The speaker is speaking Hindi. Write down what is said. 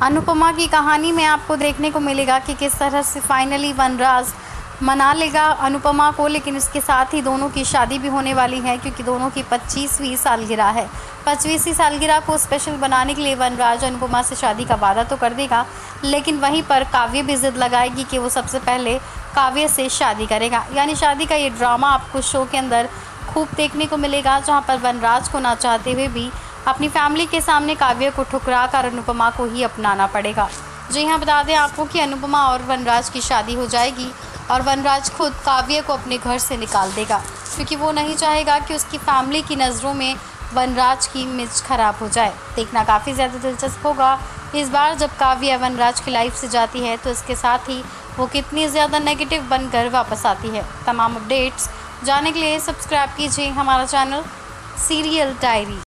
अनुपमा की कहानी में आपको देखने को मिलेगा कि किस तरह से फाइनली वनराज मना लेगा अनुपमा को, लेकिन इसके साथ ही दोनों की शादी भी होने वाली है क्योंकि दोनों की 25वीं सालगिरह है। 25वीं सालगिरह को स्पेशल बनाने के लिए वनराज अनुपमा से शादी का वादा तो कर देगा, लेकिन वहीं पर काव्य भी ज़िद लगाएगी कि वो सबसे पहले काव्य से शादी करेगा। यानी शादी का ये ड्रामा आपको शो के अंदर खूब देखने को मिलेगा, जहाँ पर वनराज को ना चाहते हुए भी अपनी फैमिली के सामने काव्य को ठुकरा कर अनुपमा को ही अपनाना पड़ेगा। जी हाँ, बता दें आपको कि अनुपमा और वनराज की शादी हो जाएगी और वनराज खुद काव्य को अपने घर से निकाल देगा, क्योंकि वो नहीं चाहेगा कि उसकी फैमिली की नज़रों में वनराज की इमेज ख़राब हो जाए। देखना काफ़ी ज़्यादा दिलचस्प होगा इस बार जब काव्य वनराज की लाइफ से जाती है, तो इसके साथ ही वो कितनी ज़्यादा नेगेटिव बनकर वापस आती है। तमाम अपडेट्स जानने के लिए सब्सक्राइब कीजिए हमारा चैनल सीरियल डायरी।